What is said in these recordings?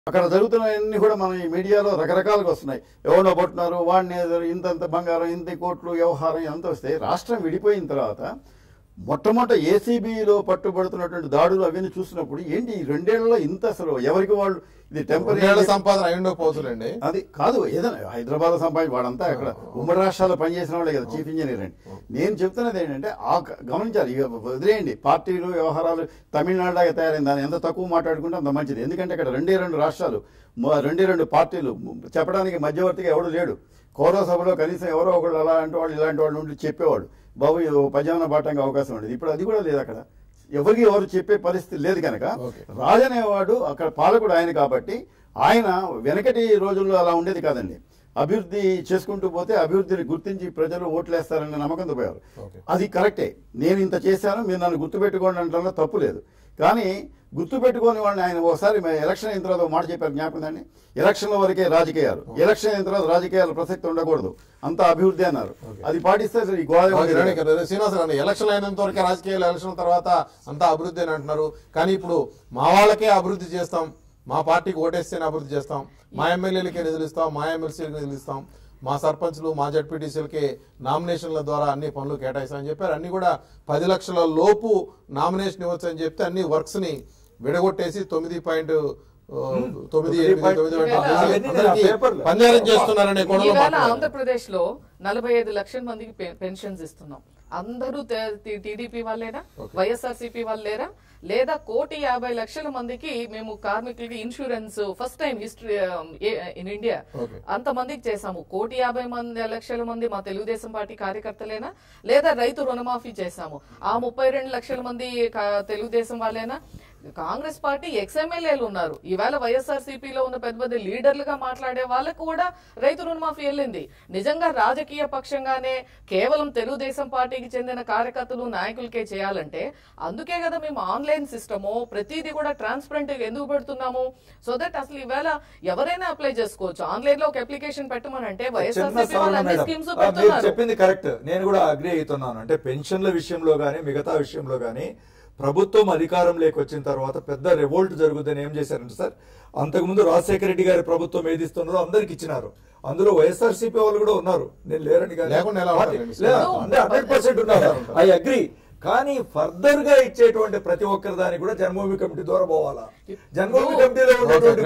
అక్కడ జరుగుతున్నవన్నీ కూడా మన ఈ మీడియాలో రకరకాలుగా వస్తున్నాయి. ఎవరినో పట్టున్నారు, వాడిని ఇంతంత బంగారం, ఇంత కోట్లు వ్యవహారం ఎంత వస్తే రాష్ట్రం విడిపోయిన తర్వాత మొట్టమొదట ఏసీబీలో పట్టుబడుతున్నటువంటి దాడులు అవన్నీ చూసినప్పుడు ఏంటి ఈ 2 ఏళ్లలో ఇంత అసలు ఎవరికి వాళ్ళు ఇది టెంపరీ సంపాదన అయ్యిండో పోతులండి. అది కాదు, ఏదైనా హైదరాబాద్ సంపాదించి వాడంతా అక్కడ ఉమ్మడి రాష్ట్రాల్లో పనిచేసిన వాళ్ళే కదా చీఫ్ ఇంజనీర్ అండి. నేను చెప్తున్నది ఏంటంటే గమనించాలి, ఇక వదిలేయండి పార్టీలు వ్యవహారాలు తమిళనాడులాగా తయారైంది, దాన్ని ఎంత తక్కువ మాట్లాడుకుంటే అంత మంచిది. ఎందుకంటే అక్కడ 2 రాష్ట్రాలు 2 పార్టీలు చెప్పడానికి మధ్యవర్తిగా ఎవడు లేడు. కౌరవ సభలో కనీసం ఎవరో ఒకళ్ళు అలాంటి వాళ్ళు ఇలాంటి వాళ్ళు ఉండి చెప్పేవాడు, బాబు పద్యాన పాఠంగా అవకాశం ఉండేది. ఇప్పుడు అది కూడా లేదు, అక్కడ ఎవరికి ఎవరు చెప్పే పరిస్థితి లేదు. కనుక రాజు అనేవాడు అక్కడ పాలకుడు ఆయన కాబట్టి ఆయన వెనకటి రోజుల్లో అలా ఉండేది కాదండి. అభివృద్ధి చేసుకుంటూ పోతే అభివృద్ధిని గుర్తించి ప్రజలు ఓట్లేస్తారనే నమ్మకంతో పోయారు. అది కరెక్టే, నేను ఇంత చేశాను మీరు నన్ను గుర్తుపెట్టుకోండి అంటే తప్పు లేదు. కానీ గుర్తుపెట్టుకోని వాళ్ళని ఆయన ఒకసారి ఎలక్షన్ అయిన తర్వాత మాట చెప్పారు, జ్ఞాపకం అండి, ఎలక్షన్ల వరకే రాజకీయాలు, ఎలక్షన్ అయిన తర్వాత రాజకీయాల ప్రసక్తి ఉండకూడదు, అంతా అభివృద్ధి అన్నారు. అది పాటిస్తే ఈ శ్రీనివాసరావు ఎలక్షన్ అయినంత వరకే రాజకీయాలు, ఎలక్షన్ తర్వాత అంతా అభివృద్ధి అని అంటున్నారు. కానీ ఇప్పుడు మా వాళ్ళకే అభివృద్ధి చేస్తాం, మా పార్టీకి ఓటేస్తేనే అభివృద్ధి చేస్తాం, మా ఎమ్మెల్యేలకే నిధులు ఇస్తాం, మా ఎమ్మెల్సీలకు నిధులు ఇస్తాం, మా సర్పంచ్లు మా జడ్పీటీసీలకి నామినేషన్ల ద్వారా అన్ని పనులు కేటాయిస్తామని చెప్పారు. అన్ని కూడా 10 లక్షల లోపు నామినేషన్ ఇవ్వచ్చు అని చెప్తే అన్ని వర్క్స్ ని విడగొట్టేసి 9.9 పంజారం చేస్తున్నారనే ఆంధ్రప్రదేశ్ లో 45 లక్షల మందికి పెన్షన్స్ ఇస్తున్నాం. అందరూ టీడీపీ వాళ్ళేనా, వైఎస్ఆర్సీపీ వాళ్ళేరా, లేదా 1,50,00,000 మందికి మేము కార్మికులకి insurance first time history in India అంత మందికి చేశాము. 1,50,00,000 మంది మా తెలుగుదేశం పార్టీ కార్యకర్తలేనా, లేదా రైతు రుణమాఫీ చేశాము. ఆ 32 లక్షల మంది తెలుగుదేశం వాళ్ళేనా. కాంగ్రెస్ పార్టీ ఎక్స్ఎమ్మెల్యేలు ఉన్నారు, ఈవేళ వైఎస్ఆర్సీపీలో ఉన్న పెద్ద పెద్ద లీడర్లుగా మాట్లాడే వాళ్ళకు కూడా రైతు రుణమాఫీ వెళ్ళింది. నిజంగా రాజకీయ పక్షంగానే కేవలం తెలుగుదేశం పార్టీకి చెందిన కార్యకర్తలు నాయకులకే చేయాలంటే అందుకే కదా మేము ఆన్లైన్ సిస్టము ప్రతిదీ కూడా ట్రాన్స్పరెంట్ గా ఎందుకు పెడుతున్నాము, సో దట్ అసలు ఈవేళ ఎవరైనా అప్లై చేసుకోవచ్చు. ఆన్లైన్ లో ఒక అప్లికేషన్ పెట్టమనంటే వైఎస్ఆర్సీపీ వాళ్ళు అన్ని స్కీమ్స్ పెడుతున్నారు. చెప్పింది కరెక్ట్, నేను కూడా అగ్రీ అవుతున్నాను. అంటే పెన్షన్ల విషయంలో గానీ మిగతా విషయంలో గానీ ప్రభుత్వం అధికారంలోకి వచ్చిన తర్వాత పెద్ద రెవోల్ట్ జరుగుతుందని ఏం చేశారంటే సార్, అంతకుముందు రాజశేఖర రెడ్డి గారి ప్రభుత్వం ఏది ఇస్తున్నారో అందరికి ఇచ్చినారు, అందులో వైఎస్ఆర్సీపీ వాళ్ళు కూడా ఉన్నారు, నేను లేరని కానీ 100% ఉన్నారు, ఐ అగ్రీ. కానీ ఫర్దర్ గా ఇచ్చేటువంటి ప్రతి ఒక్కరి దానికి కూడా జన్మభూమి కమిటీ ద్వారా పోవాలా. జన్మభూమి కమిటీలో ఉన్నటువంటి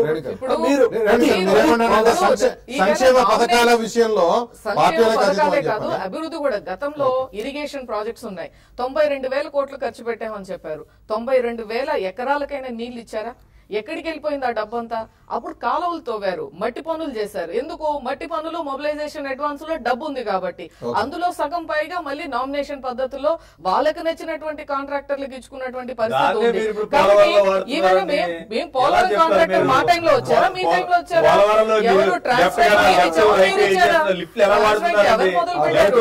సంక్షేమ పథకాల విషయంలో కాదు, అభివృద్ధి కూడా. గతంలో ఇరిగేషన్ ప్రాజెక్ట్స్ ఉన్నాయి, 92,000 కోట్లు ఖర్చు పెట్టామని చెప్పారు. 92,000 ఎకరాలకైనా నీళ్లు ఇచ్చారా? ఎక్కడికి వెళ్ళిపోయింది ఆ డబ్బంతా? అప్పుడు కాలువలు తవ్వారు, మట్టి పనులు చేశారు. ఎందుకు? మట్టి పనులు మొబిలైజేషన్ అడ్వాన్స్ లో డబ్బు ఉంది కాబట్టి. అందులో సగం పైగా మళ్ళీ నామినేషన్ పద్ధతిలో వాళ్ళకి నచ్చినటువంటి కాంట్రాక్టర్లకు ఇచ్చుకున్నటువంటి పరిస్థితి ఉంది. కాబట్టి ఈవెన్ మేము పోలవరం కాంట్రాక్టర్ మా టైంలో వచ్చారా, మీ టైంలో వచ్చారా? ఎవరు ట్రాన్స్ఫర్ ఎవరు మొదలు పెట్టారు?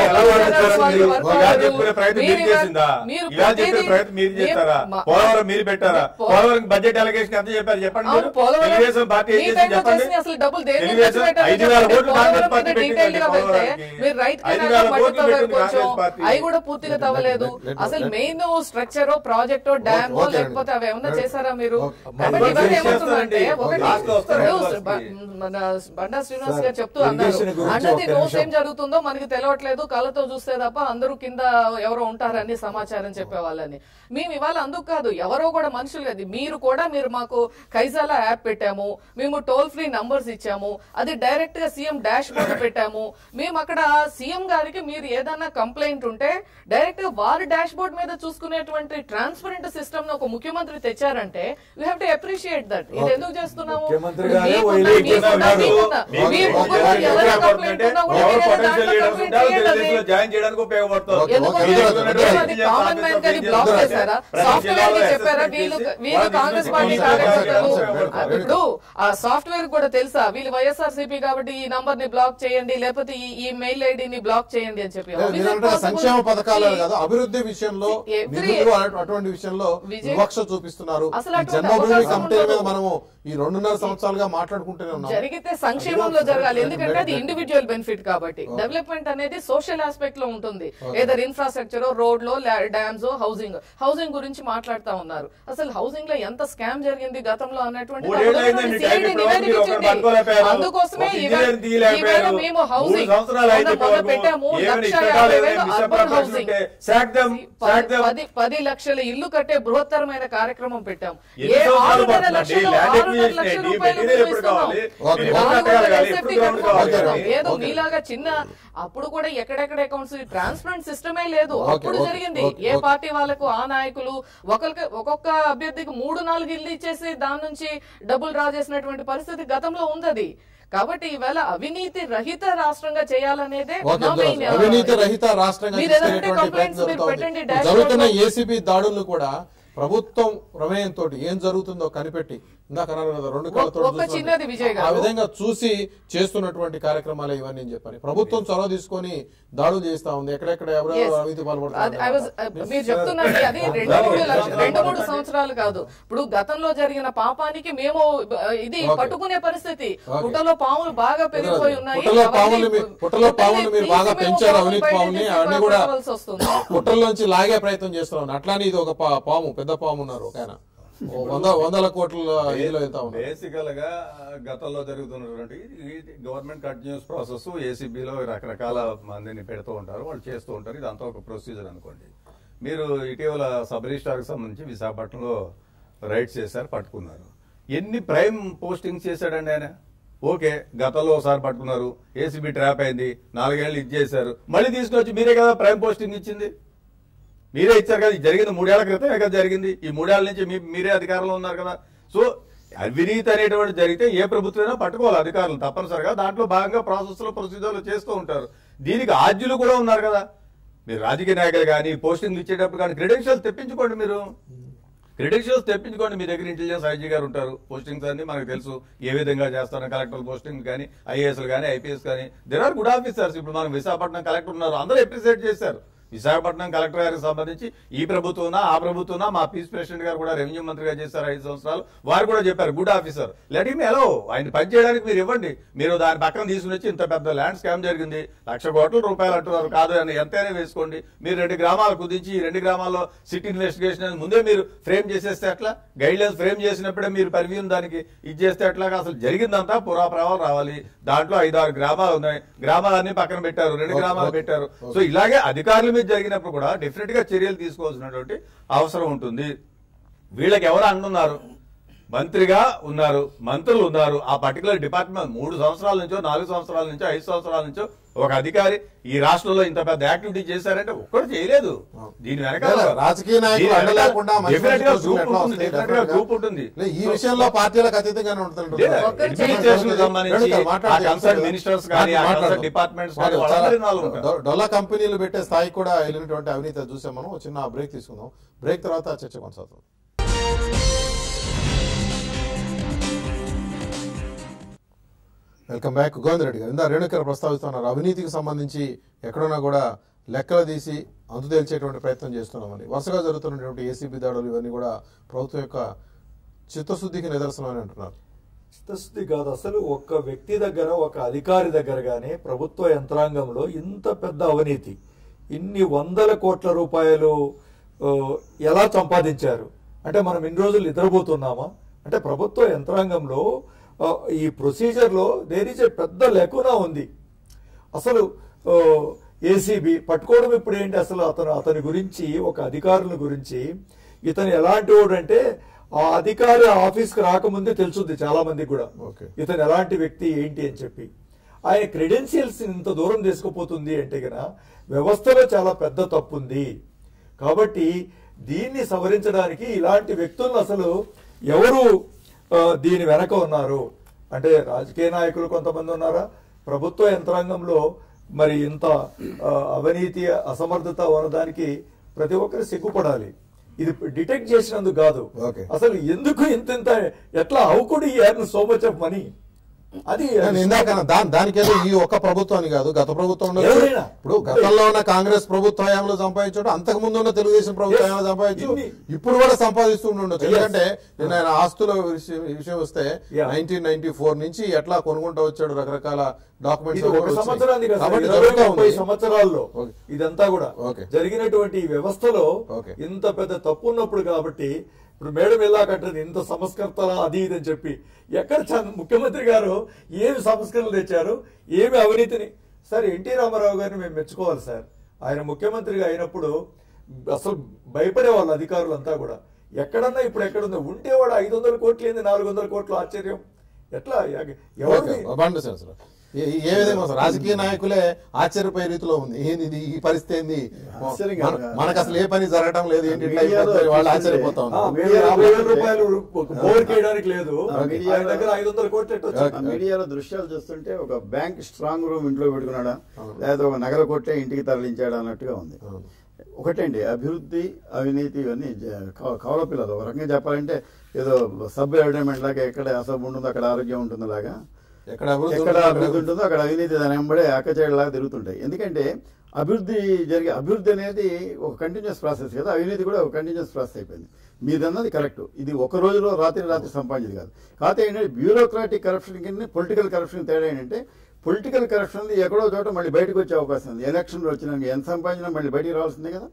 అసలు డబ్బులు అవి కూడా పూర్తిగా తవ్వలేదు. అసలు మెయిన్ స్ట్రక్చర్ ప్రాజెక్ట్ డ్యామ్ లేకపోతే అవి ఏమన్నా చేశారా మీరు? ఇవన్నీ ఏమవుతుందంటే ఒకటి బండా శ్రీనివాస్ గారు చెప్తూ అన్నారు, అన్నది రోజు ఏం జరుగుతుందో మనకి తెలియట్లేదు, కళ్ళతో చూస్తే తప్ప అందరూ కింద ఎవరో ఉంటారని సమాచారం చెప్పేవాళ్ళని. మేము ఇవాళ అందుకు కాదు, ఎవరో కూడా మనుషులు కదా, మీరు కూడా మీరు మాకు కైజాలా యాప్ పెట్టాము, మేము టోల్ ఫ్రీ నంబర్స్ ఇచ్చాము, అది డైరెక్ట్ గా సీఎం డాష్ బోర్డ్ పెట్టాము. మేము అక్కడ సీఎం గారికి మీరు ఏదైనా కంప్లైంట్ ఉంటే డైరెక్ట్ గా వారి డాష్ బోర్డ్ మీద చూసుకునేటువంటి ట్రాన్స్పరెంట్ సిస్టమ్ ను ఒక ముఖ్యమంత్రి తెచ్చారంటే we have to appreciate that. ఇది ఎందుకు చేస్తున్నాము? కామన్ మ్యాన్ కానీ బ్లాక్ చేశారా? సాఫ్ట్వేర్ కి చెప్పారా? వీళ్ళు కాంగ్రెస్ పార్టీ కార్యకర్తలు ఇప్పుడు ఆ సాఫ్ట్వేర్ కూడా తెలుసా వీళ్ళు వైఎస్ఆర్సీపీ కాబట్టి ఈ నంబర్ ని బ్లాక్ చేయండి, లేకపోతే ఈ మెయిల్ ఐడిని బ్లాక్ చేయండి అని చెప్పి. సంక్షేమ పథకాలు కాదు, అభివృద్ధి విషయంలో అటువంటి విషయంలో వివక్ష చూపిస్తున్నారు. జన్మభూమి కమిటీ మీద మనము ఈ 2.5 సంవత్సరాలుగా మాట్లాడుకుంటూనే ఉన్నాం. జరిగితే సంక్షేమంలో జరగాలి, ఎందుకంటే అది ఇండివిజువల్ బెనిఫిట్ కాబట్టి. డెవలప్మెంట్ అనేది సోషల్ ఆస్పెక్ట్ లో ఉంటుంది, ఏదర్ ఇన్ఫ్రాస్ట్రక్చర్, రోడ్ లో, డ్యామ్స్, హౌసింగ్ గురించి మాట్లాడుతా ఉన్నారు. అసలు హౌసింగ్ లో ఎంత స్కామ్ జరిగింది గతంలో అన్నటువంటి అయిందండి CID టైం ఇప్పుడు నివేదిక మీరు ఒకరు ఇచ్చింది. పట్టుకోలేకపోయారు. అందుకోసమే ఒక ఈవేళ ఇంజనీర్ తీయలేకపోయారు. మేము 3 హౌసింగ్ సంవత్సరాలు అయితే మొన్న పెట్టాము, ఏమైనా 1,50,000 ఇష్టకాలు అర్బన్ హౌసింగ్. 10 లక్షల ఇల్లు కట్టే బృహత్తరమైన కార్యక్రమం పెట్టాం. ఎన్ని ఏ సంవత్సరాలు 6.5 పడుతుందండి? లక్షలు ల్యాండ్ 6.5 ఎక్విజిషన్ లక్షల ఏంటి? రూపాయలు మెటీరియల్ మేము ఎప్పుడు ఇస్తున్నాం. కావాలి? ఓకే. మీరు నాలుగు ఎప్పుడు వందల కట్టాలి? SFT ఎప్పుడు గ్రౌండ్ కావాలి? కట్టుకుంటున్నాం. ఓకే. ఏదో ఓకే. మీలాగా చిన్న అప్పుడు కూడా ఎక్కడెక్కడ అకౌంట్స్ ట్రాన్స్పరెంట్ సిస్టమే లేదు. ఓకే. అప్పుడు ఓకే. జరిగింది. ఓకే. ఏ పార్టీ వాళ్ళకు ఆ నాయకులు ఒక్కొక్క అభ్యర్థికి 3-4 ఇల్లు ఇచ్చేసి దాని నుంచి డబ్బులు డ్రా చేసినటువంటి పరిస్థితి గతంలో ఉంది. కాబట్టి ఈవేళ అవినీతి రహిత రాష్ట్రంగా చేయాలనేదే నా మెయిన్ అవినీతి రహిత రాష్ట్రంగా మీరు ఏదైతే తీసుకెళ్లేటువంటి కంప్లైంట్స్ ప్రయత్నం మీరు పెట్టండి. జరుగుతోంది. డాష్ జరుగుతున్న బోర్డ్ లో ఏసీబీ దాడులను కూడా ప్రభుత్వం ప్రమేయంతో ఏం జరుగుతుందో కనిపెట్టి ఇందాక అన్నారు కదా 2 కళ్ళతో ఒక్క చిన్నది విజయ్ గారు. ఆ విధంగా చూసి చేస్తున్నటువంటి కార్యక్రమాలు ఇవన్నీ అని చెప్పని ప్రభుత్వం చొరవ తీసుకొని దాడులు చేస్తా ఉంది. ఎక్కడెక్కడ ఎవరెవరు అవినీతి పాల్పడుతున్నారు. మీరు చెప్తున్నది అది 2-3 సంవత్సరాలు కాదు. ఇప్పుడు గతంలో జరిగిన పాపానికి మేము ఇది పట్టుకునే పరిస్థితి. పుట్టలో పాములు బాగా పెరిగిపోయి ఉన్నాయి. పుట్టలో పాములు మీరు బాగా పెంచారు, అవినీతి పాముని అవన్నీ కూడా వస్తుంది. పుట్టల్లోంచి లాగే ప్రయత్నం చేస్తున్నాం. అట్లానే ఇది ఒక పాము, పెద్ద పాము ఉన్నారు ఒక ఆయన వందల కోట్ల ఇదిలో వెళ్తా ఉన్నారు. బేసికల్ గా గతంలో జరుగుతున్నటువంటి గవర్నమెంట్ కంటిన్యూస్ ప్రాసెస్ ఏసీబీలో రకరకాల మందిని పెడుతూ ఉంటారు, వాళ్ళు చేస్తూ ఉంటారు. ఇదంతా ఒక ప్రొసీజర్ అనుకోండి. మీరు ఇటీవల సబ్ రిజిస్ట్రార్ కి సంబంధించి విశాఖపట్నంలో రైడ్స్ చేశారు, పట్టుకున్నారు. ఎన్ని ప్రైమ్ పోస్టింగ్స్ చేశాడండి ఆయన? ఓకే, గతంలో ఒకసారి పట్టుకున్నారు, ఏసీబీ ట్రాప్ అయింది, 4 ఏళ్ళు ఇది చేశారు, మళ్ళీ తీసుకొచ్చి మీరే కదా ప్రైమ్ పోస్టింగ్ ఇచ్చింది, మీరే ఇచ్చారు కదా. ఇది జరిగింది 3 ఏళ్ల క్రితమే కదా జరిగింది. ఈ 3 ఏళ్ల నుంచి మీరే అధికారంలో ఉన్నారు కదా. సో అవినీతి అనేటువంటి జరిగితే ఏ ప్రభుత్వమైనా పట్టుకోవాలి అధికారులు తప్పనిసరిగా. దాంట్లో భాగంగా ప్రాసెస్ లో ప్రొసీజర్లు చేస్తూ ఉంటారు. దీనికి ఆద్యులు కూడా ఉన్నారు కదా. మీరు రాజకీయ నాయకులు కానీ పోస్టింగ్లు ఇచ్చేటప్పుడు కానీ క్రెడెన్షియల్స్ తెప్పించుకోండి. మీరు క్రెడెన్షియల్స్ తెప్పించుకోండి. మీ దగ్గర ఇంటెలిజెన్స్ ఐజీ గారు ఉంటారు. పోస్టింగ్స్ అన్ని మనకు తెలుసు ఏ విధంగా చేస్తారో. కలెక్టర్ పోస్టింగ్ కానీ ఐఏఎస్లు కానీ ఐపీఎస్ కానీ దేర్ ఆర్ గుడ్ ఆఫీసర్స్. ఇప్పుడు మనం విశాఖపట్నం కలెక్టర్ ఉన్నారు, అందరూ అప్రిషియేట్ చేశారు. విశాఖపట్నం కలెక్టర్ గారికి సంబంధించి ఈ ప్రభుత్వం ఆ ప్రభుత్వం మా పీస్ ప్రెసిడెంట్ గారు కూడా రెవెన్యూ మంత్రిగా చేశారు 5 సంవత్సరాలు. వారు కూడా చెప్పారు good officer, let him allow, ఆయన పని చేయడానికి మీరు ఇవ్వండి. మీరు దాని పక్కన తీసుకుని వచ్చి ఇంత పెద్ద ల్యాండ్ స్కామ్ జరిగింది, ₹1,00,000 కోట్ల అంటున్నారు, కాదు అని ఎంతైనా వేసుకోండి. మీరు 2 గ్రామాలు కుదించి ఈ 2 గ్రామాల్లో సిటీ ఇన్వెస్టిగేషన్ ముందే మీరు ఫ్రేమ్ చేసేస్తే ఎట్లా? గైడ్ లైన్స్ ఫ్రేమ్ చేసినప్పుడే మీరు పర్వ్యూ దానికి ఇది చేస్తే ఎట్లాగా? అసలు జరిగిందంతా పురాప్రవాలు రావాలి. దాంట్లో 5-6 గ్రామాలు ఉన్నాయి, గ్రామాలన్నీ పక్కన పెట్టారు, 2 గ్రామాలు పెట్టారు. సో ఇలాగే అధికారుల మీద జరిగినప్పుడు కూడా డెఫినెట్ గా చర్యలు తీసుకోవాల్సినటువంటి అవసరం ఉంటుంది. వీళ్ళకి ఎవరు అంటున్నారు? మంత్రిగా ఉన్నారు, మంత్రులు ఉన్నారు. ఆ పర్టికులర్ డిపార్ట్మెంట్ 3 సంవత్సరాల నుంచో 4 సంవత్సరాల నుంచో 5 సంవత్సరాల నుంచో ఒక అధికారి ఈ రాష్ట్రంలో ఇంత పెద్ద యాక్టివిటీ చేశారంటే ఒక్కడు చేయలేదు. దీని వెనకాల రాజకీయ నాయకులు అండలేకుండా గ్రూప్ ఉంటుంది. ఈ విషయంలో పార్టీలకు అతీతంగానే ఉంటుంది. డొల్లా కంపెనీలు పెట్టే స్థాయి కూడా వెళ్ళినటువంటి అవినీతి చూసాం మనం. చిన్న బ్రేక్ తీసుకుందాం. బ్రేక్ తర్వాత చర్చ కొనసాగుతుంది. Welcome back. గోవింద్ రెడ్డి గారు ఇందా రేణుకర్ ప్రస్తావిస్తున్నారు, అవినీతికి సంబంధించి ఎక్కడున్నా కూడా లెక్కలు తీసి అంతు తేల్చేటువంటి ప్రయత్నం చేస్తున్నామని. వరుసగా జరుగుతున్నటువంటి ఏసీబీ దాడులు ఇవన్నీ కూడా ప్రభుత్వం యొక్క చిత్తశుద్ధికి నిదర్శనం అని అంటున్నారు. చిత్తశుద్ధి కాదు, అసలు ఒక వ్యక్తి దగ్గర, ఒక అధికారి దగ్గర కానీ ప్రభుత్వ యంత్రాంగంలో ఇంత పెద్ద అవినీతి, ఇన్ని ₹100 కోట్ల ఎలా సంపాదించారు అంటే మనం ఇన్ని రోజులు నిద్రపోతున్నామా? అంటే ప్రభుత్వ యంత్రాంగంలో ఈ ప్రొసీజర్లో దేర్ ఈజ్ ఏ పెద్ద లెకునా ఉంది. అసలు ఏసీబీ పట్టుకోవడం ఇప్పుడు ఏంటి? అసలు అతని గురించి, ఒక అధికారుల గురించి ఇతను ఎలాంటి వాడు అంటే ఆ అధికారి ఆఫీస్కి రాకముందే తెలుసుద్ది చాలా మందికి కూడా ఇతను ఎలాంటి వ్యక్తి ఏంటి అని చెప్పి. ఆయన క్రెడెన్షియల్స్ ఇంత దూరం తీసుకుపోతుంది అంటే గన వ్యవస్థలో చాలా పెద్ద తప్పు ఉంది. కాబట్టి దీన్ని సవరించడానికి ఇలాంటి వ్యక్తులను అసలు ఎవరు దీని వెనక ఉన్నారు అంటే రాజకీయ నాయకులు కొంతమంది ఉన్నారా? ప్రభుత్వ యంత్రాంగంలో మరి ఇంత అవినీతి అసమర్థత ఉన్నదానికి ప్రతి ఒక్కరు సిగ్గుపడాలి. ఇది డిటెక్ట్ చేసినందుకు కాదు, అసలు ఎందుకు ఇంత ఎట్లా how could he earn so much of money? అది ఇందాక దానికేదో ఈ ఒక్క ప్రభుత్వాన్ని కాదు, గత ప్రభుత్వంలో ఇప్పుడు గతంలో ఉన్న కాంగ్రెస్ ప్రభుత్వ హయాంలో సంపాదించడం, అంతకు ముందు ఉన్న తెలుగుదేశం ప్రభుత్వ హయాంలో సంపాదించు, ఇప్పుడు కూడా సంపాదిస్తూ ఉండొచ్చు. ఎందుకంటే నేను ఆయన ఆస్తుల విషయం వస్తే 1994 నుంచి ఎట్లా కొనుక్కుంటూ వచ్చాడు రకరకాల డాక్యుమెంట్స్. సంవత్సరాల్లో ఇదంతా కూడా జరిగినటువంటి వ్యవస్థలో ఇంత పెద్ద తప్పు ఉన్నప్పుడు కాబట్టి ఇప్పుడు మేడం ఎలా కట్టదు ఇంత సంస్కర్తల అది ఇది అని చెప్పి ఎక్కడ ముఖ్యమంత్రి గారు ఏమి సంస్కరణలు తెచ్చారు, ఏమి అవినీతిని. సార్ ఎన్టీ రామారావు గారిని మేము మెచ్చుకోవాలి సార్. ఆయన ముఖ్యమంత్రిగా అయినప్పుడు అసలు భయపడే వాళ్ళు అధికారులంతా కూడా. ఎక్కడన్నా ఇప్పుడు ఎక్కడుందో ఉంటేవాడు 500 కోట్లు ఏంది 400 కోట్లు, ఆశ్చర్యం. ఎట్లా ఎవరు ఏ విధంగా రాజకీయ నాయకులే ఆశ్చర్యపోయే రీతిలో ఉంది. ఏంది ఇది, ఈ పరిస్థితి ఏంది, మనకు అసలు ఏ పని జరగడం లేదు ఏంటి, వాళ్ళు ఆశ్చర్యపోతా ఉన్నారు. 50,000 రూపాయలు బోర్ చేయడానికి లేదు, ఆయన దగ్గర 500 కోట్లు. మీడియాలో దృశ్యాలు చూస్తుంటే ఒక బ్యాంక్ స్ట్రాంగ్ రూమ్ ఇంట్లో పెట్టుకున్నాడా లేదా ఒక నగర కొట్టే ఇంటికి తరలించాడా అన్నట్టుగా ఉంది. ఒకటండి, అభివృద్ధి అవినీతి ఇవన్నీ కవల పిల్లలు. ఒక రకంగా చెప్పాలంటే ఏదో సబ్ అడ్వర్టైజ్మెంట్ లాగా ఎక్కడ అసభ్యం ఉంటుందో అక్కడ ఆరోగ్యం ఉంటుందో లాగా, ఎక్కడ అభివృద్ధి ఉంటుందో అక్కడ అవినీతి దాని వెంబడే ఆకచేయలాగా తిరుగుతుంటాయి. ఎందుకంటే అభివృద్ధి అనేది ఒక కంటిన్యూస్ ప్రాసెస్ కదా, అవినీతి కూడా ఒక కంటిన్యూస్ ప్రాసెస్ అయిపోయింది. మీదన్నది కరెక్ట్. ఇది ఒక రోజులో రాత్రి సంపాదించింది కాదు. కాకపోతే ఏంటంటే బ్యూరోక్రాటిక్ కరప్షన్ కింద పొలిటికల్ కరప్షన్ తేడా ఏంటంటే, పొలిటికల్ కరప్షన్ ఎక్కడో చోట మళ్ళీ బయటకు వచ్చే అవకాశం ఉంది. ఎలక్షన్లు వచ్చినాక ఎంత సంపాదించినా మళ్ళీ బయటికి రావాల్సిందే కదా.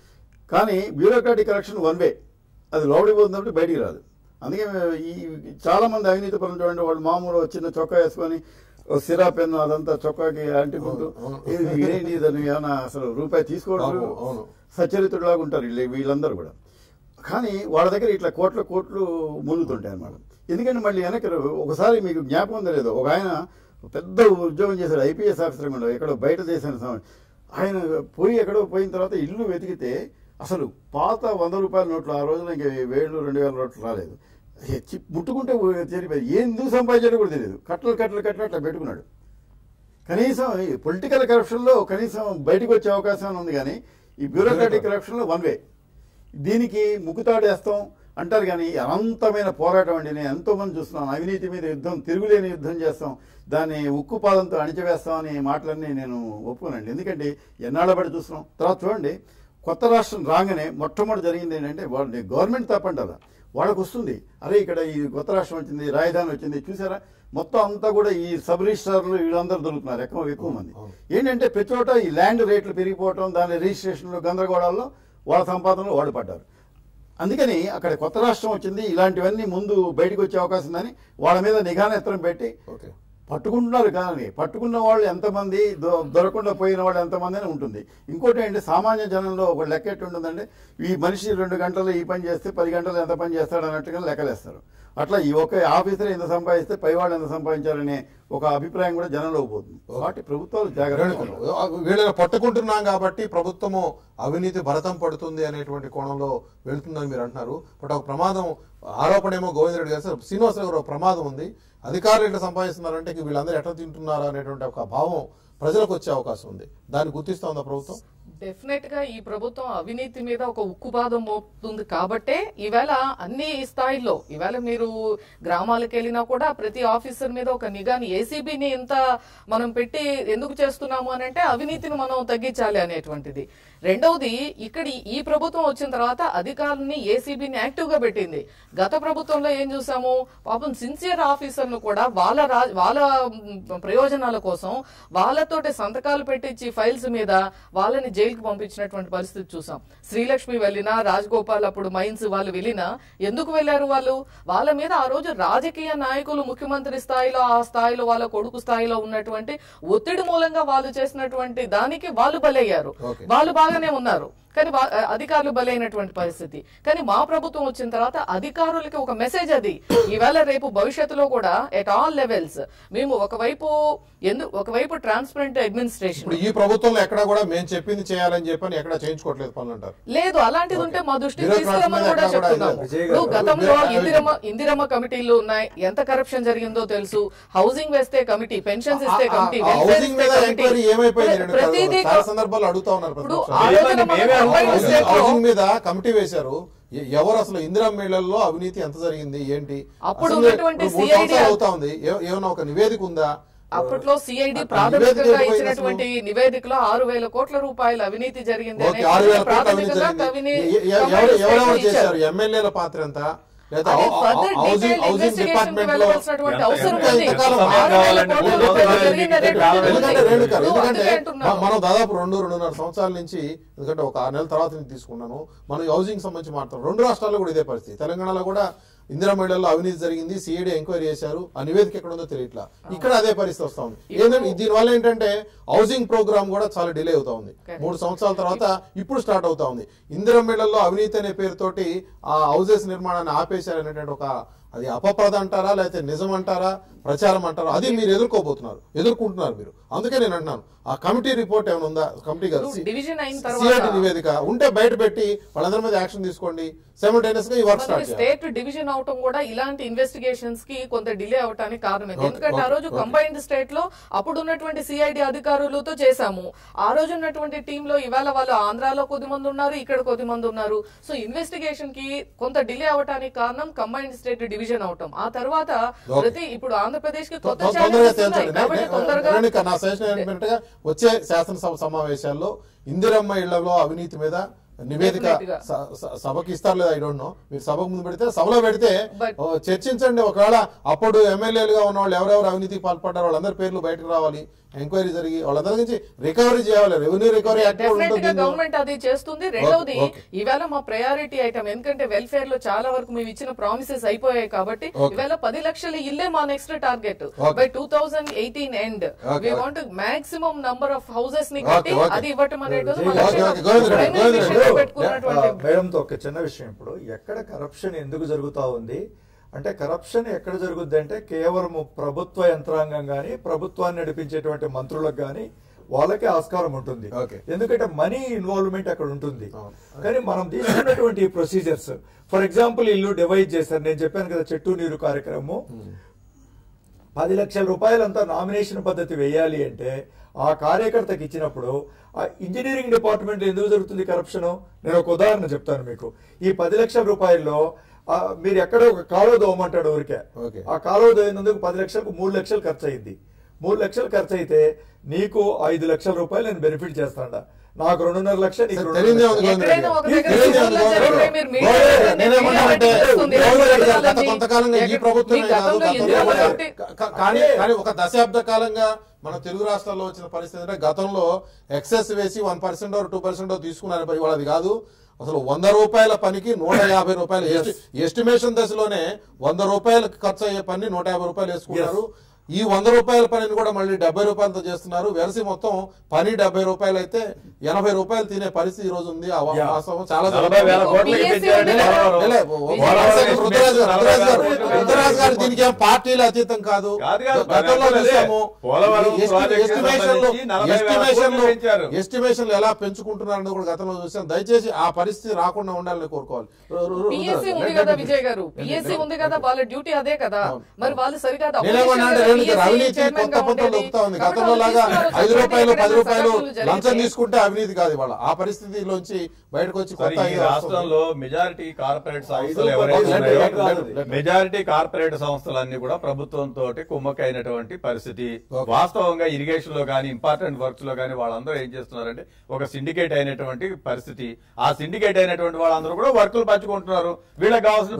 కానీ బ్యూరోక్రాటిక్ కరప్షన్ వన్ వే, అది లోపలిపోతున్నప్పుడు బయటికి రాదు. అందుకే ఈ చాలా మంది అవినీతి పనులు చూడండి, వాళ్ళు మామూలు చిన్న చొక్కా వేసుకొని సిరా పెన్ను అదంతా చొక్కాకి అంటుకుంటూ ఇదేంటి దాన్ని ఏమైనా అసలు రూపాయి తీసుకోవడం సచరిత్రులాగా ఉంటారు వీళ్ళందరూ కూడా. కానీ వాళ్ళ దగ్గర ఇట్లా కోట్లు మునుగుతుంటాయి అన్నమాట. ఎందుకంటే మళ్ళీ వెనక్కి ఒకసారి మీకు జ్ఞాపకం ఉందో లేదో, ఒక ఆయన పెద్ద ఉద్యోగం చేశాడు, ఐపీఎస్ ఆఫీసర్ కూడా, ఎక్కడో బయట చేశాను. ఆయన ఎక్కడో పోయిన తర్వాత ఇల్లు వెతికితే అసలు పాత 100 రూపాయల నోట్లు, ఆ రోజున ఇంక 1000, 2000 నోట్లు రాలేదు. ముట్టుకుంటే చేరిపోయి ఎందుకు సంపాదించాడో కూడా తెలియదు. కట్టలు అట్లా పెట్టుకున్నాడు. కనీసం ఈ పొలిటికల్ కరప్షన్లో కనీసం బయటకు వచ్చే అవకాశం ఉంది. కానీ ఈ బ్యూరోక్రాటిక్ కరప్షన్లో వన్ వే. దీనికి ముక్కుతాడేస్తాం అంటారు కానీ అనంతమైన పోరాటం అండి. నేను ఎంతో మంది చూస్తున్నాను. అవినీతి మీద యుద్ధం, తిరుగులేని యుద్ధం చేస్తాం, దాన్ని ఉక్కు పాదంతో అణిచివేస్తామని మాటలన్నీ నేను ఒప్పుకోనండి. ఎందుకంటే ఎన్నాళ్ళ బట్టి చూస్తున్నాం. తర్వాత చూడండి, కొత్త రాష్ట్రం రాగానే మొట్టమొదటి జరిగింది ఏంటంటే, వాళ్ళు గవర్నమెంట్ తప్పంటారా, వాళ్ళకు వస్తుంది. అరే ఇక్కడ ఈ కొత్త రాష్ట్రం వచ్చింది, రాజధాని వచ్చింది, చూసారా మొత్తం అంతా కూడా ఈ సబ్ రిజిస్ట్రార్లు వీళ్ళందరూ దొరుకుతున్నారు ఎక్కువ మంది. ఏంటంటే ప్రతి చోట ఈ ల్యాండ్ రేట్లు పెరిగిపోవటం, దాని రిజిస్ట్రేషన్లు గందరగోళాల్లో వాళ్ళ సంపాదనలో వాడు పడ్డారు. అందుకని అక్కడ కొత్త రాష్ట్రం వచ్చింది, ఇలాంటివన్నీ ముందు బయటకు వచ్చే అవకాశం ఉందని వాళ్ళ మీద నిఘానేత్రం పెట్టి పట్టుకుంటున్నారు. కానీ పట్టుకున్న వాళ్ళు ఎంతమంది, దొరకకుండా పోయిన వాళ్ళు ఎంతమంది అని ఉంటుంది. ఇంకోటి ఏంటి, సామాన్య జనంలో ఒక లెక్క ఎట్టు ఉంటుందంటే, ఈ మనిషి 2 గంటలు ఈ పని చేస్తే 10 గంటలు ఎంత పని చేస్తాడు అన్నట్టుగా లెక్కలేస్తారు. అట్లా ఈ ఒక ఆఫీసర్ ఎంత సంపాదిస్తే పైవాళ్ళు ఎంత సంపాదించారనే ఒక అభిప్రాయం కూడా జనంలో పోతుంది. కాబట్టి ప్రభుత్వాలు జాగ్రత్తగా వీళ్ళని పట్టుకుంటున్నాం కాబట్టి ప్రభుత్వము అవినీతి భరతం పడుతుంది అనేటువంటి కోణంలో వెళుతుందని మీరు అంటున్నారు. బట్ ఒక ప్రమాదం ఆరోపణ ఏమో గోవిందరెడ్డి గారు, శ్రీనివాసరావు గారు, ఒక ప్రమాదం ఉంది. అధికారులు ఎట్లా సంపాదిస్తున్నారంటే వీళ్ళందరూ ఎట్లా తింటున్నారా అనేటువంటి ఒక భావం ప్రజలకు వచ్చే అవకాశం ఉంది. దాన్ని గుర్తిస్తోందా ప్రభుత్వం? డెఫినెట్ గా ఈ ప్రభుత్వం అవినీతి మీద ఒక ఉక్కుపాదం మోపుతుంది కాబట్టే ఈవేళ అన్ని స్థాయిల్లో, ఈవేళ మీరు గ్రామాలకు వెళ్ళినా కూడా ప్రతి ఆఫీసర్ మీద ఒక నిఘాని, ఏసీబీని ఎంత మనం పెట్టి ఎందుకు చేస్తున్నాము అని అంటే అవినీతిని మనం తగ్గించాలి అనేటువంటిది. రెండవది, ఇక్కడ ఈ ప్రభుత్వం వచ్చిన తర్వాత అధికారులని, ఏసీబీని యాక్టివ్ గా పెట్టింది. గత ప్రభుత్వంలో ఏం చూసాము, పాపం సిన్సియర్ ఆఫీసర్లు కూడా వాళ్ళ ప్రయోజనాల కోసం వాళ్ళతోటి సంతకాలు పెట్టించి ఫైల్స్ మీద వాళ్ళని జైలుకి పంపించినటువంటి పరిస్థితి చూసాం. శ్రీలక్ష్మి వెళ్ళినా, రాజగోపాల్ అప్పుడు మైన్స్ వాళ్ళు వెళ్ళినా ఎందుకు వెళ్లారు? వాళ్ళ మీద ఆ రోజు రాజకీయ నాయకులు, ముఖ్యమంత్రి స్థాయిలో, ఆ స్థాయిలో వాళ్ళ కొడుకు స్థాయిలో ఉన్నటువంటి ఒత్తిడి మూలంగా వాళ్ళు చేసినటువంటి దానికి వాళ్ళు బలయ్యారు. వాళ్ళు బాగానే ఉన్నారు కానీ అధికారులు బలైనటువంటి పరిస్థితి. కానీ మా ప్రభుత్వం వచ్చిన తర్వాత అధికారులకి ఒక మెసేజ్ అది, ఈవేళ రేపు భవిష్యత్తులో కూడా ఎట్ ఆల్ లెవెల్స్ మేము ఒకవైపు ట్రాన్స్పరెంట్ అడ్మినిస్ట్రేషన్. ఈ ప్రభుత్వంలో ఎక్కడ కూడా మేము చెప్పింది చేయాలని చెప్పని ఎక్కడ చేయించుకోవట్లేదు పనులు అంటారు. లేదు, అలాంటిది ఉంటే మా దృష్టికి తీసుకురమ్మని కూడా చెప్తున్నాము. ఇప్పుడు గతంలో ఇందిరమ్మ కమిటీలు ఉన్నాయి, ఎంత కరప్షన్ జరిగిందో తెలుసు. హౌసింగ్ వేస్తే కమిటీ, పెన్షన్స్ ఇస్తే కమిటీ, ప్రతిదీ సందర్భాలు అడుగుతా ఉన్నారు. ఇప్పుడు ఆ రోజున హౌసింగ్ మీద కమిటీ వేశారు. ఎవరు అసలు ఇందిరమ్మ ఇళ్లలో అవినీతి ఎంత జరిగింది ఏంటి అప్పుడు ఉన్నటువంటి సిఐడి అవుతా ఉంది, ఏమైనా ఒక నివేదిక ఉందా? అప్పట్లో సిఐడి ప్రాథమికంగా ఇచ్చినటువంటి నివేదికలో 6,000 కోట్ల రూపాయల అవినీతి జరిగింది. ఎవరెవరు చేశారు? ఎమ్మెల్యేల పాత్ర ఎంత, లేదా అది further హౌసింగ్ detailed investigation కి డిపార్ట్మెంట్ లో వెళ్ళవలసినటువంటి అవసరం ఎంత ఉంది. ఎంతకాలం 6,000 కోట్ల రూపాయలు జరిగిన రేటు ఎందుకంటే రేణుక, ఎందుకంటే అందుకే అంటున్నాను. మనం దాదాపు 2-2.5 సంవత్సరాల నుంచి, ఎందుకంటే ఒక 6 నెలల తర్వాత నేను తీసుకున్నాను, మనం హౌసింగ్ సంబంధించి మాట్లాడుతాం. 2 రాష్ట్రాల్లో కూడా ఇదే పరిస్థితి. తెలంగాణలో కూడా ఇందిరా మహిళల్లో అవినీతి జరిగింది, సిఐడి ఎంక్వైరీ చేశారు, ఆ నివేదిక ఎక్కడ ఉందో తెలియట్లా. ఇక్కడ అదే పరిస్థితి వస్తా ఉంది. ఏంటంటే దీనివల్ల ఏంటంటే హౌసింగ్ ప్రోగ్రామ్ కూడా చాలా డిలే అవుతా ఉంది. 3 సంవత్సరాల తర్వాత ఇప్పుడు స్టార్ట్ అవుతా ఉంది. ఇందిరా మహిళల్లో అవినీతి అనే పేరుతోటి ఆ హౌసెస్ నిర్మాణాన్ని ఆపేశారనేటువంటి ఒక, అది అపప్రద అంటారా లేకపోతే నిజం అంటారా, ప్రచారం అంటారా, అది మీరు ఎదుర్కొంటున్నారు మీరు. అందుకే నేను అంటున్నాను, ఆ కమిటీ రిపోర్ట్ ఏమైనా ఉందా, కమిటీ కాదు డివిజన్ అయిన సిఐడి తర్వాత నివేదిక ఉంటే బయట పెట్టి వాళ్ళందరి మీద యాక్షన్ తీసుకోండి. సైమల్టేనియస్ గా ఈ వర్క్ స్టార్ట్ చేయాలి. స్టేట్ డివిజన్ అవటం కూడా ఇలాంటి ఇన్వెస్టిగేషన్స్ కి కొంత డిలే అవటానికి కారణం. ఎందుకంటే ఆ రోజు కంబైన్డ్ స్టేట్ లో అప్పుడు ఉన్నటువంటి సిఐడి అధికారులతో చేశాము. ఆ రోజు ఉన్నటువంటి టీమ్ లో ఇవాళ వాళ్ళు ఆంధ్రాలో కొద్దిమంది ఉన్నారు, ఇక్కడ కొద్దిమంది ఉన్నారు. సో ఇన్వెస్టిగేషన్ కి కొంత డిలే అవటానికి కారణం కంబైన్డ్ స్టేట్ డివిజన్ అవటం. ఆ తర్వాత ప్రతి ఇప్పుడు ఆంధ్రప్రదేశ్ కి కొత్త తొందరగా challenges ఉన్నాయి. తేల్చండి. కాబట్టి తొందరగా రేణుక, నా సజెషన్ ఏంటంటే వచ్చే శాసనసభ సమావేశాల్లో ఇందిరమ్మ ఇళ్లలో అవినీతి మీద నివేదిక సభకి ఇస్తారు లేదా, ఐ డోంట్ నో. మీరు సభకు ముందు పెడితే, సభలో పెడితే చర్చించండి. ఒకవేళ అప్పుడు ఎమ్మెల్యేలుగా ఉన్న వాళ్ళు ఎవరెవరు అవినీతికి పాల్పడ్డారు వాళ్ళందరి పేర్లు బయటకు రావాలి, ఎంక్వైరీ జరిగి వాళ్ళందరి నుంచి రికవరీ చేయాలి. రెవెన్యూ రికవరీ యాక్ట్ గవర్నమెంట్ అది చేస్తుంది. రెండవది ఈవేళ మా ప్రయారిటీ ఐటమ్, ఎందుకంటే వెల్ఫేర్ లో చాలా వరకు మేము ఇచ్చిన ప్రామిసెస్ అయిపోయాయి. కాబట్టి ఈవేళ 10 లక్షల ఇల్లే మా next target. By 2018 end we want maximum number of houses ని కట్టి అది ఇవ్వటం అనేది మేడంతో ఒక చిన్న విషయం. ఇప్పుడు ఎక్కడ కరప్షన్ ఎందుకు జరుగుతా ఉంది అంటే, కరప్షన్ ఎక్కడ జరుగుద్ది అంటే కేవలం ప్రభుత్వ యంత్రాంగం గానీ, ప్రభుత్వాన్ని నడిపించేటువంటి మంత్రులకు గానీ వాళ్ళకే ఆస్కారం ఉంటుంది. ఎందుకంటే మనీ ఇన్వాల్వ్మెంట్ అక్కడ ఉంటుంది. కానీ మనం తీసుకున్నటువంటి ప్రొసీజర్స్, ఫర్ ఎగ్జాంపుల్ ఇల్లు డివైడ్ చేశారు. నేను చెప్పాను కదా చెట్టు నీరు కార్యక్రమం, 10 లక్షల రూపాయలంతా నామినేషన్ పద్ధతి వేయాలి అంటే ఆ కార్యకర్తకి ఇచ్చినప్పుడు ఆ ఇంజనీరింగ్ డిపార్ట్మెంట్ ఎందుకు జరుగుతుంది కరప్షన్? నేను ఒక ఉదాహరణ చెప్తాను మీకు. ఈ 10 లక్షల రూపాయల్లో మీరు ఎక్కడో ఒక కాలువ దోమంటాడు ఊరికే, ఆ కాలువ దోయినందుకు 10 లక్షలకు 3 లక్షలు ఖర్చు అయింది. 3 లక్షలు ఖర్చు అయితే నీకు 5 లక్షల రూపాయలు నేను బెనిఫిట్ చేస్తాడా, నాకు 2.5 లక్షలు, నీకు 2.5 కొంతకాలంగా ఈ ప్రభుత్వమే కాదు, కానీ ఒక దశాబ్ద కాలంగా మన తెలుగు రాష్ట్రాల్లో వచ్చిన పరిస్థితి అంటే, గతంలో ఎక్సెస్ వేసి 1% 2% తీసుకున్నారు. ఇవాళ అది కాదు. అసలు 100 రూపాయల పనికి 150 రూపాయలు ఎస్టిమేషన్ దశలోనే 100 రూపాయలకు ఖర్చు అయ్యే పని 150 రూపాయలు వేసుకున్నారు. ఈ 100 రూపాయల పనిని కూడా మళ్ళీ 70 రూపాయలతో చేస్తున్నారు. వెరసి మొత్తం పని 70 రూపాయలు అయితే 80 రూపాయలు తినే పరిస్థితి ఈ రోజు ఉంది. ఆ వాస్తవం చాలా రుద్రరాజు గారు దీనికి ఏం పార్టీల అతీతం కాదు. గతంలో చూసాము ఎస్టిమేషన్లు ఎలా పెంచుకుంటున్నారని కూడా గతంలో చూసాం. దయచేసి ఆ పరిస్థితి రాకుండా ఉండాలని కోరుకోవాలి. విజయ్ గారు పిఎస్సీ ఉంది కదా, వాళ్ళ డ్యూటీ అదే కదా. మరి వాళ్ళు సరికాదు. అవినీతి కొత్త పంటలు దొరుకుతా ఉంది. గతంలో లాగా 5 రూపాయలు 10 రూపాయలు లంచం తీసుకుంటే అవినీతి కాదు. ఇవాళ ఆ పరిస్థితిలోంచి బయటకు వచ్చి రాష్ట్రంలో మెజారిటీ కార్పొరేట్ సంస్థలు మెజారిటీ కార్పొరేట్ సంస్థలన్నీ కూడా ప్రభుత్వంతో కుమ్మకైనటువంటి పరిస్థితి. వాస్తవంగా ఇరిగేషన్ లో గానీ, ఇంపార్టెంట్ వర్క్స్ లో గానీ వాళ్ళందరూ ఏం చేస్తున్నారంటే ఒక సిండికేట్ అయినటువంటి పరిస్థితి. ఆ సిండికేట్ అయినటువంటి వాళ్ళందరూ కూడా వర్కులు పంచుకుంటున్నారు. వీళ్ళకి కావాల్సిన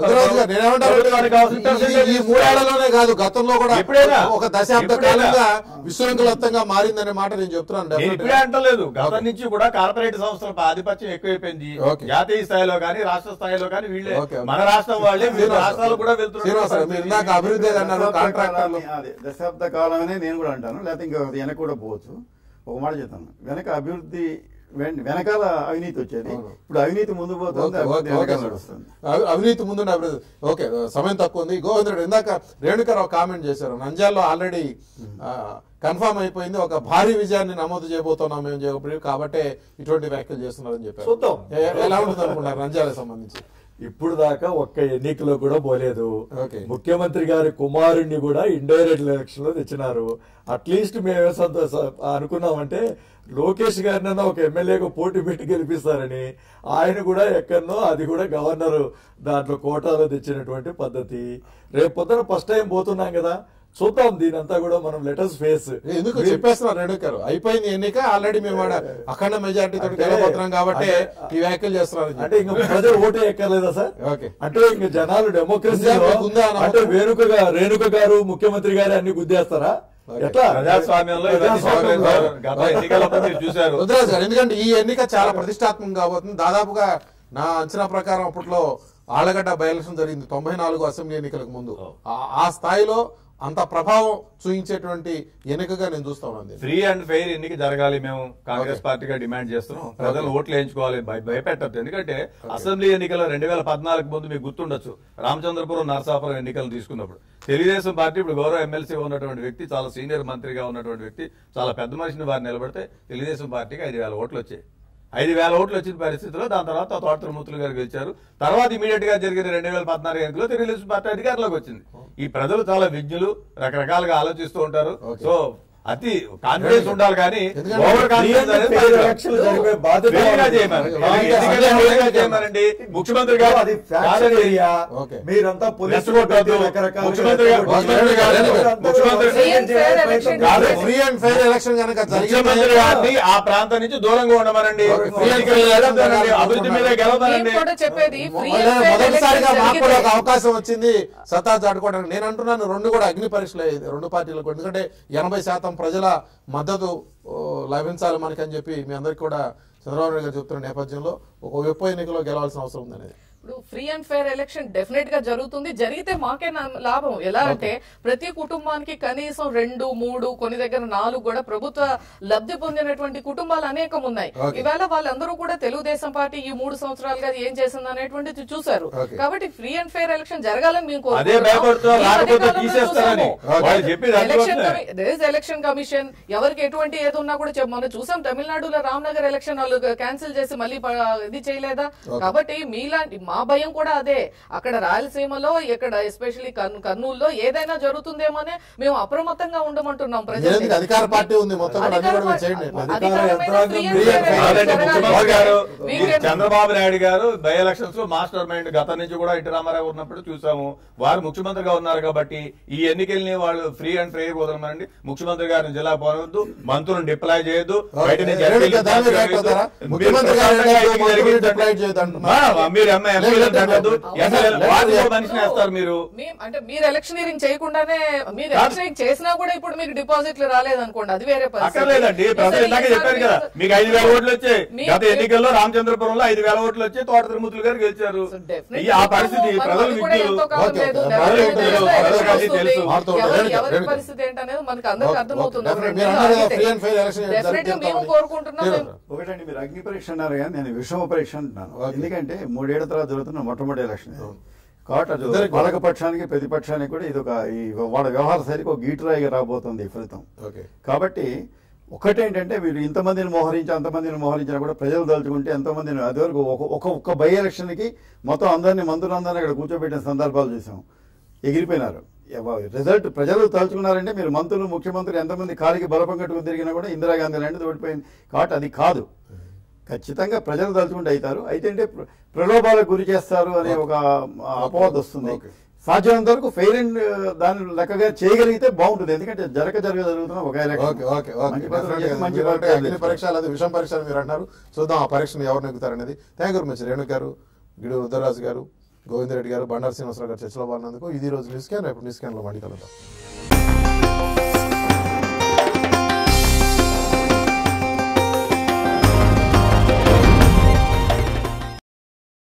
కాదు, గతంలో కూడా ఎప్పుడైనా ఒక దశాబ్ద కాలంగా విశృంఖలత్వంగా మారిందనే మాట నేను చెప్తున్నాను. ఇప్పుడే అంటలేదు, గతం నుంచి కూడా కార్పొరేట్ సంస్థల ఆధిపత్యం ఎక్కువైపోయింది. జాతీయ స్థాయిలో కానీ, రాష్ట్ర స్థాయిలో కానీ వీళ్ళే, మన రాష్ట్రం వాళ్ళే రాష్ట్రాలు కూడా వెళ్తున్నారు. అభివృద్ధి దశాబ్ద కాలమనే నేను కూడా అంటాను, లేకపోతే ఇంకా వెనక కూడా పోవచ్చు. ఒక మాట చెప్తాను, వెనక అభివృద్ధి వెనకాల అవినీతి వచ్చేది, ఇప్పుడు అవినీతి ముందు పోతుంది, అవినీతి ముందు అభివృద్ధి. ఓకే, సమయం తక్కువ ఉంది. గోవిందరెడ్డి ఇందాక రేణుకరావు కామెంట్ చేశారు, నంద్యాలలో ఆల్రెడీ కన్ఫర్మ్ అయిపోయింది, ఒక భారీ విజయాన్ని నమోదు చేయబోతున్నాం మేము కాబట్టి ఇటువంటి వ్యాఖ్యలు చేస్తున్నారని చెప్పారు. ఎలా ఉంటుంది అనుకున్నారు నంద్యాలకు సంబంధించి? ఇప్పుడు దాకా ఒక్క ఎన్నికలో కూడా పోలేదు. ముఖ్యమంత్రి గారి కుమారుణ్ణి కూడా ఇండైరెక్ట్ ఎలక్షన్ లో తెచ్చినారు. అట్లీస్ట్ మేము అనుకున్నామంటే లోకేష్ గారినైనా ఒక ఎమ్మెల్యేగా పోటీ పెట్టి గెలిపిస్తారని. ఆయన కూడా ఎక్కడనో, అది కూడా గవర్నర్ దాంట్లో కోటాలో తెచ్చినటువంటి పద్ధతి. రేపు పొద్దున ఫస్ట్ టైం పోతున్నాం కదా, చూద్దాం దీనంతా కూడా మనం లెటర్స్ ఫేస్. ఎందుకు చెప్పేస్తున్నారు రేణుక గారు, అయిపోయింది ఎన్నిక, ఆల్రెడీ మేము అఖండ మెజార్టీ తోటి గెలవబోతున్నాం కాబట్టి ఈ వ్యాఖ్యలు చేస్తున్నారు. అంటే ఇంకా ప్రజలు ఓటే ఎక్కర్లేదా సార్? ఓకే, అంటే ఇంక జనాలు డెమోక్రసీలో అంటే రేణుక గారు ముఖ్యమంత్రి గారు అన్ని గుద్దేస్తారా? ఎట్లా ప్రజాస్వామ్యంలో గత ఎన్నికలప్పుడు మీరు చూశారు. రుద్రాజ్ గారు, ఎందుకంటే ఈ ఎన్నిక చాలా ప్రతిష్టాత్మకం కాబోతుంది. దాదాపుగా నా అంచనా ప్రకారం అప్పట్లో ఆళ్లగడ్డ బై ఎలక్షన్ జరిగింది 94 అసెంబ్లీ ఎన్నికలకు ముందు. ఆ స్థాయిలో అంత ప్రభావం చూపించేటువంటి ఎన్నికగా నేను చూస్తా ఉన్నాను. ఫ్రీ అండ్ ఫెయిర్ ఎన్నిక జరగాలి మేము కాంగ్రెస్ పార్టీగా డిమాండ్ చేస్తున్నాం. ప్రజలు ఓట్లు వేయించుకోవాలి, భయపెట్టద్దు. ఎందుకంటే అసెంబ్లీ ఎన్నికల 2014 ముందు మీకు గుర్తుండొచ్చు, రామచంద్రపురం నరసాపురం ఎన్నికలు తీసుకున్నప్పుడు తెలుగుదేశం పార్టీ ఇప్పుడు గౌరవ ఎమ్మెల్సీగా ఉన్నటువంటి వ్యక్తి, చాలా సీనియర్ మంత్రిగా ఉన్నటువంటి వ్యక్తి, చాలా పెద్ద మనిషిని వారు నిలబడితే తెలుగుదేశం పార్టీకి 5,000 ఓట్లు వచ్చాయి. 5,000 ఓట్లు వచ్చిన పరిస్థితిలో దాని తర్వాత తోటతిరుమూర్తులు గారు గెలిచారు. తర్వాత ఇమీడియట్ గా జరిగిన 2014 ఎన్నికల్లో తెలుగుదేశం పార్టీ అధికారంలోకి వచ్చింది. ఈ ప్రజలు చాలా విజ్ఞులు, రకరకాలుగా ఆలోచిస్తూ ఉంటారు. సో అతి కాన్ఫిడెన్స్ ఉండాలి, కానీ ఓవర్ కాన్ఫిడెన్స్ చేయమనండి. ముఖ్యమంత్రి గారు మీరంతా ముఖ్యమంత్రి గారిని ఆ ప్రాంతం నుంచి దూరంగా ఉండమనండి. అభివృద్ధి మీద గెలవమనండి. మొదటిసారిగా మాకు కూడా ఒక అవకాశం వచ్చింది సత్తా చాటుకోవడానికి. నేను అంటున్నాను, రెండు కూడా అగ్ని పరీక్షలు రెండు పార్టీలకు. ఎందుకంటే 80% ప్రజల మద్దతు లభించాలి మనకని చెప్పి మీ అందరికి కూడా చంద్రబాబు నాయుడు గారు చెప్తున్న నేపథ్యంలో ఒక ఉప ఎన్నికలో గెలవాల్సిన అవసరం ఉందనేది. ఇప్పుడు free and fair election definite గా జరుగుతుంది. జరిగితే మాకే లాభం. ఎలా అంటే ప్రతి కుటుంబానికి కనీసం 2, 3, కొన్ని దగ్గర 4 కూడా ప్రభుత్వ లబ్ధి పొందినటువంటి కుటుంబాలు అనేకం ఉన్నాయి. ఈవేళ వాళ్ళందరూ కూడా తెలుగుదేశం పార్టీ ఈ 3 సంవత్సరాలుగా ఏం చేసింది అనేటువంటిది చూశారు. కాబట్టి ఫ్రీ అండ్ ఫెయిర్ ఎలక్షన్ జరగాలని మేము ఎలక్షన్ కమిషన్ ఎవరికి ఎటువంటి ఏది ఉన్నా కూడా మనం చూసాం. తమిళనాడులో రామ్నగర్ ఎలక్షన్ వాళ్ళు క్యాన్సిల్ చేసి మళ్ళీ ఇది చేయలేదా? కాబట్టి మీలాంటి మా భయం కూడా అదే. అక్కడ రాయలసీమలో, ఇక్కడ ఎస్పెషల్లీ కర్నూలులో ఏదైనా జరుగుతుందేమోనే మేము అప్రమత్తంగా ఉండమంటున్నాం ప్రజలు. అధికార పార్టీ ఉంది మొత్తం. చంద్రబాబు నాయుడు గారు బై ఎలక్షన్స్ లో మాస్టర్ మైండ్. గత నుంచి కూడా ఎన్టీ రామారావు ఉన్నప్పుడు చూసాము. వారు ముఖ్యమంత్రిగా ఉన్నారు కాబట్టి ఈ ఎన్నికల్ని వాళ్ళు ఫ్రీ అండ్ ఫెయిర్ వదలమనండి. ముఖ్యమంత్రి గారిని జిల్లా పోనవద్దు, మంత్రులను డిప్లాయ్ చేయొద్దు, బయట నుంచి అంటే మీరు ఎలక్షనీరింగ్ చేయకుండానే మీరు ఎలక్షనీరింగ్ చేసినా కూడా ఇప్పుడు మీకు డిపాజిట్లు రాలేదనుకోండి, అది వేరే పరిస్థితి. చెప్పారు కదా, మీకు 5,000 ఓట్లు వచ్చాయి. గత ఎన్నికల్లో రామచంద్రపురంలో 5,000 ఓట్లు వచ్చి తోట తిరుమూర్తులు గారు గెలిచారు. ఆ పరిస్థితి ప్రజలు ఎవరి పరిస్థితి ఏంటనేది మనకు అందరికి అర్థమవుతుంది. మేము కోరుకుంటున్నాం. ఒకటండి, మీరు అగ్ని పరీక్ష అన్నారు కానీ నేను విషమ పరీక్ష అంటున్నాను. ఎందుకంటే 3 ఏళ్ల తర్వాత జరుగుతున్న మొట్టమొదటి ఎలక్షన్ కాబట్టి పాలకపక్షానికి ప్రతిపక్షానికి కూడా ఇది ఒక వాళ్ళ వ్యవహార శైలికి ఒక గీటురాయిగా రాబోతుంది ఈ ఫలితం. కాబట్టి ఒకటేంటంటే వీళ్ళు ఇంతమందిని మోహరించి అంతమందిని మోహరించినా కూడా ప్రజలు తలుచుకుంటే ఎంతోమందిని అదివరకు ఒక్క బై ఎలక్షన్కి మొత్తం అందరినీ మంత్రులందరినీ అక్కడ కూర్చోబెట్టిన సందర్భాలు చూసాం. ఎగిరిపోయినారు. రిజల్ట్ ప్రజలు తలుచుకున్నారంటే మీరు మంత్రులు, ముఖ్యమంత్రి ఎంతమంది కాలికి బలపం కట్టుకుని తిరిగినా కూడా ఇందిరాగాంధీ లాంటిది ఓడిపోయింది. కాబట్టి అది కాదు, ఖచ్చితంగా ప్రజలు తలుచుకుంటే అవుతారు. అయితే ప్రలోభాలకు గురి చేస్తారు అనే ఒక అపవాదం వస్తుంది. సాధ్యమైనంత వరకు ఫెయిర్ అండ్ దాని లెక్కగా చేయగలిగితే బాగుంటుంది. ఎందుకంటే జరుగుతున్న ఒక అగ్ని పరీక్ష లేదా విషం పరీక్ష మీరు అంటారు. చూద్దాం ఆ పరీక్షను ఎవరు నెగ్గుతారనేది. థ్యాంక్ యూ మచ్ రేణుక గారు, గిడు రుద్రరాజు గారు, గోవిందరెడ్డి గారు, బండారు శ్రీనివాసరావు గారు చర్చలో పాల్గొన్నందుకు. ఇది రోజు న్యూస్ క్యాన్. రేపు న్యూస్ క్యాన్ లో మళ్ళీ కలుద్దాం.